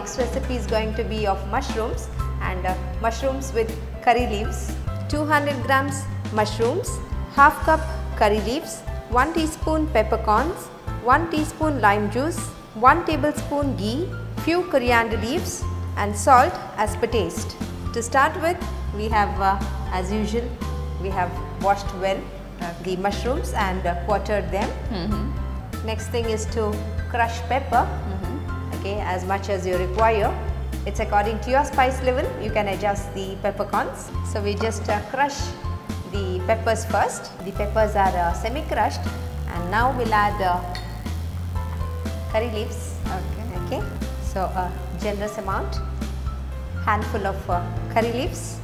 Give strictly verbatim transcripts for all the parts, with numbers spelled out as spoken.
next recipe is going to be of mushrooms and uh, mushrooms with curry leaves. two hundred grams mushrooms, half cup curry leaves, one teaspoon peppercorns, one teaspoon lime juice, one tablespoon ghee, few coriander leaves and salt as per taste. To start with, we have uh, as usual we have washed well uh, the mushrooms and uh, quartered them. Mm-hmm. Next thing is to crush pepper, mm-hmm. okay, as much as you require. It's according to your spice level, you can adjust the peppercorns. So we just uh, crush the peppers first. The peppers are uh, semi crushed and now we'll add uh, curry leaves. Okay. Okay. So a generous amount, handful of uh, curry leaves.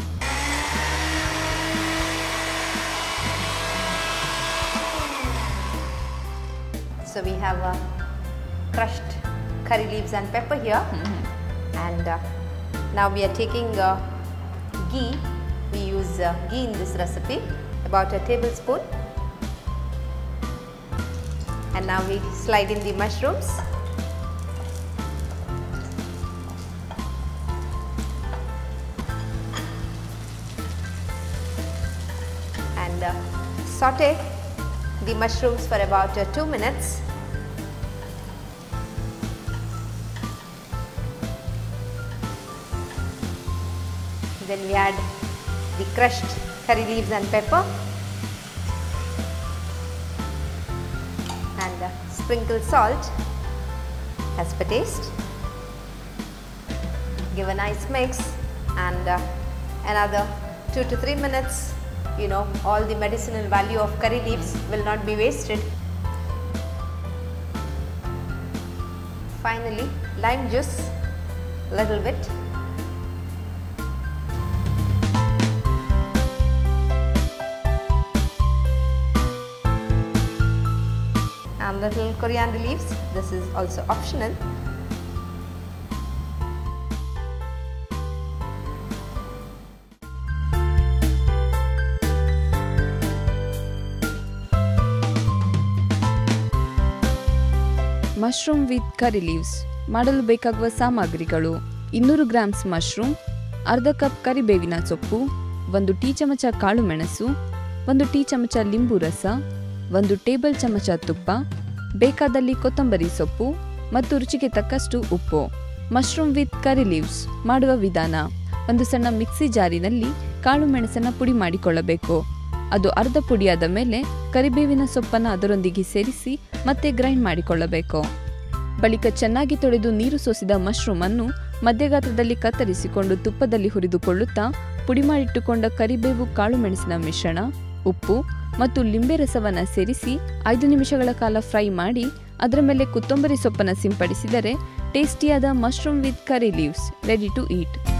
So we have uh, crushed curry leaves and pepper here. Mm-hmm. And uh, now we are taking uh, ghee. We use uh, ghee in this recipe, about a tablespoon. And now we slide in the mushrooms. And uh, saute the mushrooms for about uh, two minutes. Then we add the crushed curry leaves and pepper and uh, sprinkle salt as per taste. Give a nice mix and uh, another two to three minutes. You know, all the medicinal value of curry leaves will not be wasted. Finally, lime juice, little bit. And little coriander leaves. This is also optional. Mushroom with curry leaves ಮಾಡಲು ಬೇಕಾಗುವ ಸಾಮಗ್ರಿಗಳು: ಇನ್ನೂರು grams mushroom, ಅರ್ಧ cup ಕರಿಬೇವಿನ ಸೊಪ್ಪು, ಒಂದು tea ಚಮಚ ಕಾಳು ಮೆಣಸು, ಒಂದು ಟೀ ಚಮಚ ಲಿಂಬು ರಸ, ಒಂದು ಟೇಬಲ್ ಚಮಚ ತುಪ್ಪ, ಬೇಕಾದಲ್ಲಿ ಕೊತ್ತಂಬರಿ ಸೊಪ್ಪು ಮತ್ತು ರುಚಿಗೆ ತಕ್ಕಷ್ಟು ಉಪ್ಪು. ಮಶ್ರೂಮ್ ವಿತ್ ಕರಿ ಲೀವ್ಸ್ ಮಾಡುವ ವಿಧಾನ: ಒಂದು ಸಣ್ಣ ಮಿಕ್ಸಿ ಜಾರಿನಲ್ಲಿ ಕಾಳು ಮೆಣಸನ್ನು ಪುಡಿ ಮಾಡಿಕೊಳ್ಳಬೇಕು. ಅದು ಅರ್ಧ ಪುಡಿಯಾದ ಮೇಲೆ ಕರಿಬೇವಿನ ಸೊಪ್ಪನ್ನು ಅದರೊಂದಿಗೆ ಸೇರಿಸಿ ಮತ್ತೆ ಗ್ರೈಂಡ್ ಮಾಡಿಕೊಳ್ಳಬೇಕು. ಬಳಿಕ ಚೆನ್ನಾಗಿ ತೊಳೆದು ನೀರು ಸೋಸಿದ ಮಶ್ರೂಮ್ ಅನ್ನು ಮಧ್ಯಗಾತ್ರದಲ್ಲಿ ಕತ್ತರಿಸಿಕೊಂಡು ತುಪ್ಪದಲ್ಲಿ ಹುರಿದುಕೊಳ್ಳುತ್ತಾ ಪುಡಿ ಮಾಡಿಟ್ಟುಕೊಂಡ ಕರಿಬೇವು ಕಾಳು ಮೆಣಸಿನ ಮಿಶ್ರಣ, ಉಪ್ಪು ಮತ್ತು ಲಿಂಬೆ ರಸವನ್ನು ಸೇರಿಸಿ ಐದು ನಿಮಿಷಗಳ ಕಾಲ ಫ್ರೈ ಮಾಡಿ ಅದರ ಮೇಲೆ ಕೊತ್ತಂಬರಿ ಸೊಪ್ಪನ್ನು ಸಿಂಪಡಿಸಿದರೆ ಟೇಸ್ಟಿಯಾದ mushroom with curry leaves ready to heat.